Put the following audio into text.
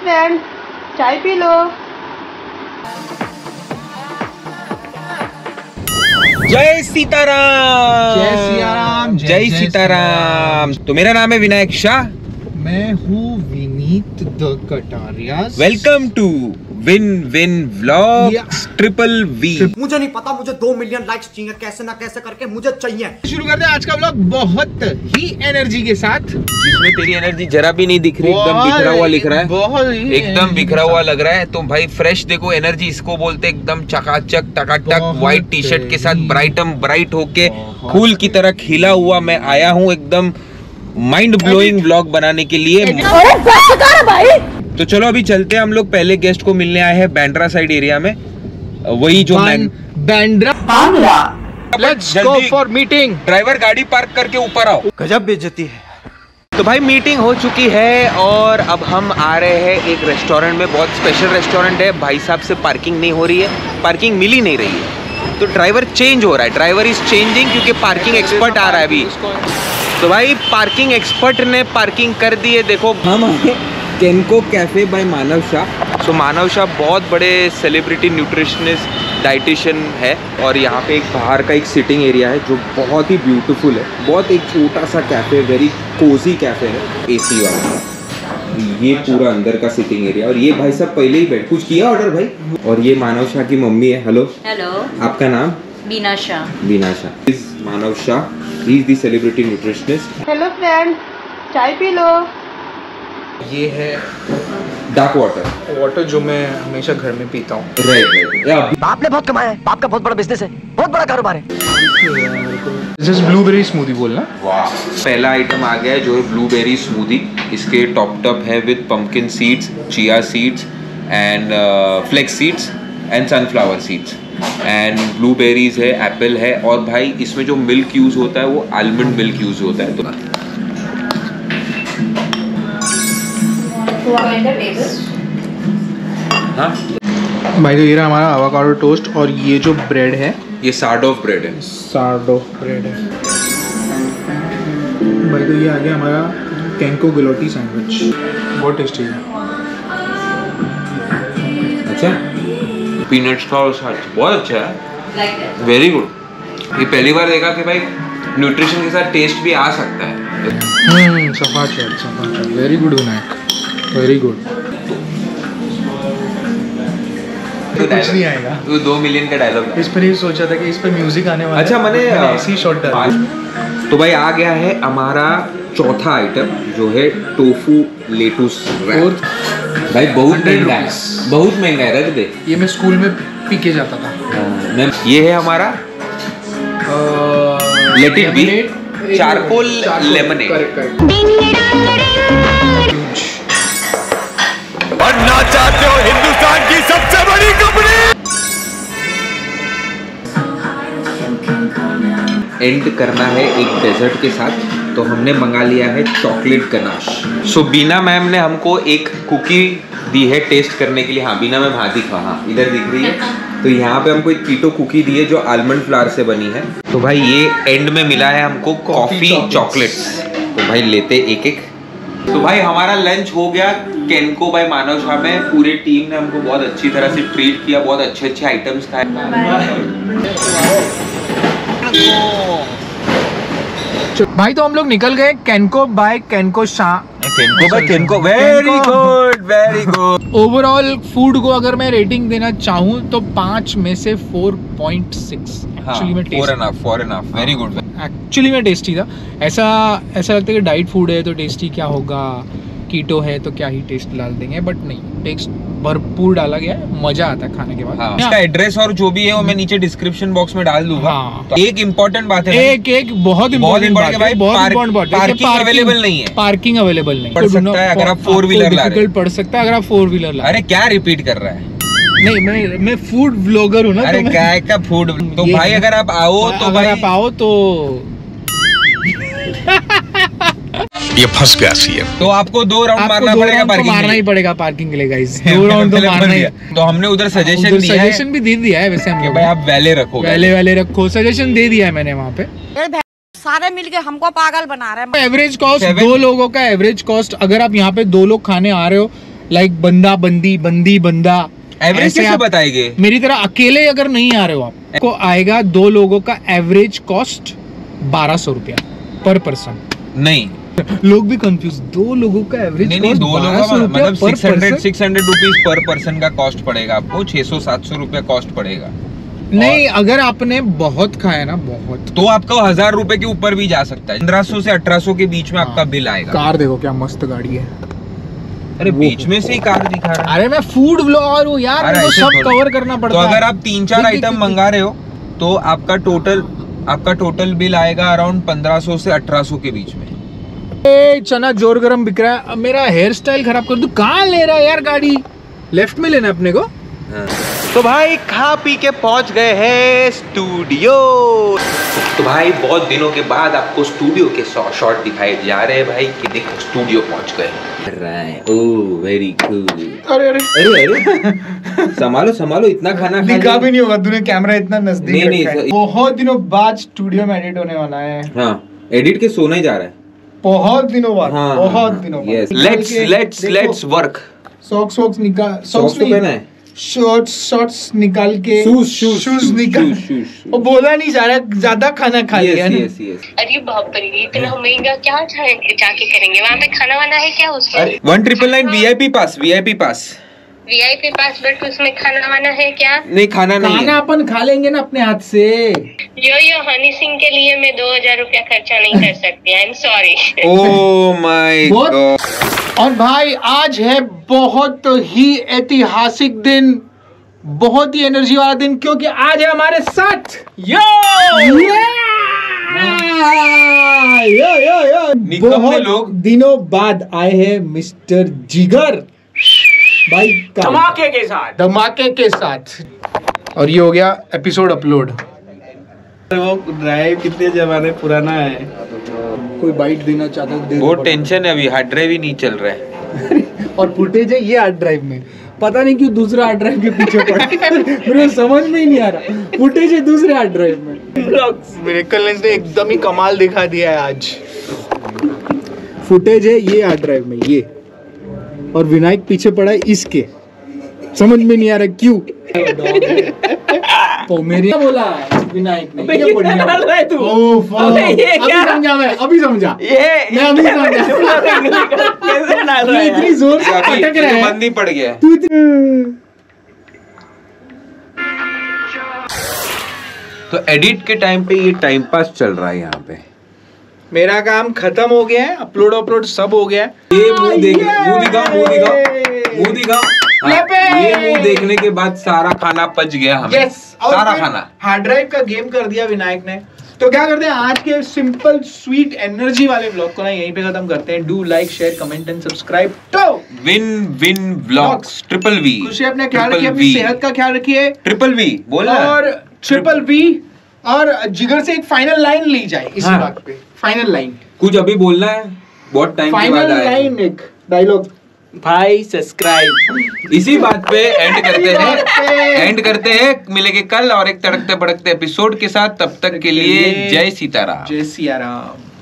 Friend, चाय पी लो। जय सीताराम। जय सियाराम। जय सीताराम। तो मेरा नाम है विनायक शाह। मैं हूँ विनीत द Kataria. Welcome to win win vlogs triple V. मुझे नहीं पता, मुझे 2 मिलियन लाइक्स चाहिए, कैसे ना कैसे करके मुझे चाहिए। शुरू करते हैं आज का व्लॉग बहुत ही एनर्जी के साथ, जिसमें तेरी एनर्जी जरा भी नहीं दिख रही, एकदम बिखरा हुआ लिख रहा है, बहुत ही एकदम बिखरा हुआ लग रहा है। तो भाई फ्रेश देखो, एनर्जी इसको बोलते एकदम चकाचक टकाटक, व्हाइट टी शर्ट के साथ ब्राइट होके फूल की तरह खिला हुआ मैं आया हूँ एकदम माइंड ब्लोइंग व्लॉग बनाने के लिए। भाई तो चलो अभी चलते हैं, हम लोग पहले गेस्ट को मिलने आए हैं बैंड्रा साइड एरिया में, वही जो Bandra. Let's go for meeting. Driver गाड़ी पार्क करके ऊपर आओ। गजब बेइज्जती है। तो भाई मीटिंग हो चुकी है और अब हम आ रहे हैं एक रेस्टोरेंट में, बहुत स्पेशल रेस्टोरेंट है। भाई साहब से पार्किंग नहीं हो रही है, पार्किंग मिल ही नहीं रही है, तो ड्राइवर चेंज हो रहा है, ड्राइवर इज चेंजिंग क्योंकि पार्किंग एक्सपर्ट आ रहा है अभी। तो भाई पार्किंग एक्सपर्ट ने पार्किंग कर दी है। देखो हम Kenko cafe by Manav Shah. So Manav Shah बहुत बड़े सेलिब्रिटी न्यूट्रिशनिस्ट डाइटिशियन है, और यहाँ पे एक बाहर का एक सिटिंग एरिया है जो बहुत ही ब्यूटीफुल है। बहुत एक छोटा सा कैफे, वेरी कोजी कैफे है, एसी वाला। ये पूरा अंदर का सिटिंग एरिया, और ये भाई साहब पहले ही बैठ कुछ किया ऑर्डर भाई। और ये मानव शाह की मम्मी है। हेलो हेलो, आपका नाम? Beena Shah. Beena Shah is Manav Shah, he is the celebrity nutritionist. Hello friend, चाय पी लो। ये है डार्क वाटर, वाटर जो मैं हमेशा घर में पीता हूँ। राइट। बाप ने बहुत कमाया है, बाप का बहुत बड़ा बिजनेस है, बहुत बड़ा कारोबार है। जस्ट ब्लूबेरी स्मूदी बोलना। वाह, पहला आइटम आ गया है जो है ब्लूबेरी स्मूदी। इसके टॉप है with pumpkin seeds, chia seeds and flax seeds and sunflower seeds and blueberries है, एप्पल है, और भाई इसमें जो मिल्क यूज होता है वो आलमंड मिल्क यूज होता है। तो हाँ भाई तो ये रहा हमारा एवोकाडो टोस्ट, और ये जो ब्रेड है ये सार्डोफ ब्रेड है। सार्डोफ ब्रेड है भाई। तो ये आ गया हमारा केंको गलोटी सैंडविच, बहुत टेस्टी है। अच्छा, पीनट्स का और साथ बहुत अच्छा है, वेरी गुड। ये पहली बार देखा कि भाई न्यूट्रिशन के साथ टेस्ट भी आ सकता है। सफाचर very good Vinayak, very good. कुछ नहीं आएगा, तो 2 मिलियन का डायलॉग इस पर ही सोचा था कि इस पर म्यूजिक आने वाला है। अच्छा, मैंने ऐसी शॉट डाला। तो भाई आ गया है हमारा चौथा आइटम जो है टोफू लेटूस रैप। भाई बहुत महंगा है, बहुत महंगा है, रख दे। ये मैं स्कूल में पी के जाता था। ये है हमारा let it be charcoal lemonade. बनना चाहते हो हिंदुस्तान की सबसे बड़ी कंपनी? एंड करना है एक डेजर्ट के साथ, तो हमने मंगा लिया है chocolate ganache. So Beena ma'am ने हमको एक कुकी दी है टेस्ट करने के लिए। हाँ बीना मैम, हाँ दिखा, हाँ इधर दिख रही है। तो यहाँ पे हमको एक कीटो कुकी दी है जो आलमंड फ्लावर से बनी है। तो भाई ये एंड में मिला है हमको कॉफी चॉकलेट्स। तो भाई लेते एक एक। तो भाई हमारा लंच हो गया केनको बाय मानव शाह में। पूरे टीम ने हमको बहुत अच्छी तरह से ट्रीट किया, बहुत अच्छे अच्छे आइटम्स खाए। भाई तो हम लोग निकल गए Kenko by Kenko Shah. Kenko very good, very good. Overall food को अगर मैं रेटिंग देना चाहूँ तो 5 में से 4.6। एक्चुअली में वेरी गुड। एक्चुअली में टेस्टी था। ऐसा लगता है कि डाइट फूड है तो टेस्टी क्या होगा, कीटो है तो क्या ही टेस्ट डाल देंगे, बट नहीं, टेस्ट भरपूर डाला गया है, मजा आता है खाने के बाद। हाँ, इसका एड्रेस और जो भी है वो मैं नीचे डिस्क्रिप्शन बॉक्स में डाल दूंगा। हाँ। तो एक इम्पोर्टेंट बात है, एक बहुत इम्पोर्टेंट बात है, बहुत इम्पोर्टेंट बात है, पार्किंग अवेलेबल नहीं है। पार्किंग अवेलेबल नहीं पड़ सकता है अगर आप 4 व्हीलर ला रहे हैं। पड़ सकता है अगर आप 4 व्हीलर ला। अरे क्या रिपीट कर रहा है? नहीं, मैं फूड ब्लॉगर हूँ ना। अरे क्या का फूड? तो भाई अगर आप आओ तो अगर आप आओ तो ये फंस गया सीएम। तो आपको 2 राउंड मारना पड़ेगा, पार्किंग मारना ही पड़ेगा पार्किंग के लिए गाइस। 2 राउंड तो मारना ही। तो हमने उधर सजेशन भी दे दिया है वैसे हमने, भाई आप वैले रखो, वैले रखो, सजेशन दे दिया है मैंने वहाँ पे। सारे मिलके हमको पागल बना रहे हैं। एवरेज कॉस्ट 2 लोगों का एवरेज कॉस्ट, अगर आप यहाँ पे 2 लोग खाने आ रहे हो, लाइक बंदा बंदी बंदी बंदा एवरेज ऐसे कैसे आप- बताएंगे? मेरी तरह अकेले अगर नहीं आ रहे हो आपको आएगा 2 लोगों का एवरेज कॉस्ट 1200 रुपया पर पर्सन। नहीं लोग भी कंफ्यूज, 2 लोगों का एवरेज नहीं, 2 लोगों का मतलब 600 रुपीज पर पर्सन का कॉस्ट पड़ेगा आपको, 600-700 रुपया कॉस्ट पड़ेगा। नहीं, अगर आपने बहुत खाया ना, बहुत, तो आपको 1000 रुपए के ऊपर भी जा सकता है। 1500 से 1800 के बीच में आपका बिल आएगा। कार देखो क्या मस्त गाड़ी है। अरे बीच में से ही कार दिखा रहा है। अरे मैं फूड ब्लॉगर हूँ यार, अरे मेरे को ऐसे सब थोड़ी। कवर करना पड़ता तो है। अगर आप 3-4 देख, आइटम देख, मंगा रहे हो तो आपका टोटल बिल आएगा अराउंड 1500 से 1800 के बीच में। ए, चना जोर गरम बिक रहा है। अब मेरा हेयर स्टाइल खराब कर दूं, कहाँ ले रहा है यार गाड़ी? लेफ्ट में लेना है अपने को। तो भाई खा पी के पहुंच गए हैं स्टूडियो। तो भाई बहुत दिनों के बाद आपको स्टूडियो के शॉट दिखाए जा रहे हैं भाई कि देखो स्टूडियो पहुंच गए। Oh very cool. अरे अरे अरे अरे संभालो इतना खाना खा दिखा लिया। भी नहीं होगा, तूने कैमरा इतना नजदीक नहीं, रखा है। नहीं, बहुत दिनों बाद स्टूडियो में एडिट होने वाला है। हाँ एडिट के सोना ही जा रहा है। बहुत दिनों बाद, हाँ बहुत दिनों बाद। यस निकाल के लेट्स देखो, वर्क। सॉक्स निकाल, सॉक्स तो पहना है। शॉर्ट्स निकाल के, शूज निकाल। वो बोला नहीं जा रहा, ज्यादा खाना खा लिया ना। यस अरे बाप रे, इतना महंगा क्या जाके करेंगे? वहाँ पे खाना वाना है क्या उसमें? 1999 VIP pass VIP pass, but उसमें खाना वाना है क्या? नहीं खाना नहीं खाना है। अपन खा लेंगे ना अपने हाथ से। यो हनी सिंह के लिए मैं 2000 रुपया खर्चा नहीं कर सकती। I am sorry. Oh my बहुत- गॉड। और भाई आज है बहुत ही ऐतिहासिक दिन, बहुत ही एनर्जी वाला दिन, क्योंकि आज है हमारे साथ निकम्मे बहुत लोग। दिनों बाद आए हैं मिस्टर जिगर भाई, धमाके के साथ। और ये हो गया एपिसोड अपलोड। वो ड्राइव कितने जमाने पुराना है। कोई बाइट देना चाहता है? बहुत टेंशन है अभी, हार्ड ड्राइव ही नहीं चल रहा है। और फुटेज है ये हार्ड ड्राइव में, पता नहीं क्यों दूसरा हार्ड ड्राइव के पीछे पड़ा। मेरे समझ में ही नहीं आ रहा, फुटेज है दूसरे हार्ड ड्राइव में। मिरेकल लेंस ने एकदम ही कमाल दिखा दिया है आज। फुटेज है ये हार्ड ड्राइव में, ये, और विनायक पीछे पड़ा है इसके। समझ में नहीं आ रहा क्यों। तो मेरी बोला विनायक ने, ये बढ़िया डाल रहा है तू। अभी समझा मैं, अभी समझा मैं, अभी समझा। कैसे डाल रहा है? इतनी जोर से अटक रहा है, बंद ही पड़ गया है। तू इतनी। तो एडिट के टाइम पे ये टाइम पास चल रहा है यहाँ पे। मेरा काम खत्म हो गया है, अपलोड सब हो गया है। ये मुंह दिखाओ। हाँ, ये मुंह देखने के बाद सारा खाना पच गया हमें। Yes, और सारा फिर खाना। हार्ड ड्राइव का गेम कर दिया विनायक ने। तो क्या करते हैं आज के सिंपल स्वीट एनर्जी वाले ब्लॉग को ना यहीं पे खत्म करते हैं। Do like share comment and subscribe. तो विन व्लॉग्स ट्रिपल वी। खुशी अपना ख्याल रखिए, अपनी सेहत का ख्याल रखिए। ट्रिपल वी बोल रहा है। और ट्रिपल वी और जिगर से एक फाइनल लाइन ली जाए इस हाँ। बात पे। फाइनल लाइन, कुछ अभी बोलना है, बहुत टाइम के बाद फाइनल आया है। लाइन, एक डायलॉग। भाई सब्सक्राइब। इसी बात पे एंड करते हैं। मिलेंगे कल और एक तड़कते भड़कते एपिसोड के साथ। तब तक के लिए जय सीताराम। जय सिया राम।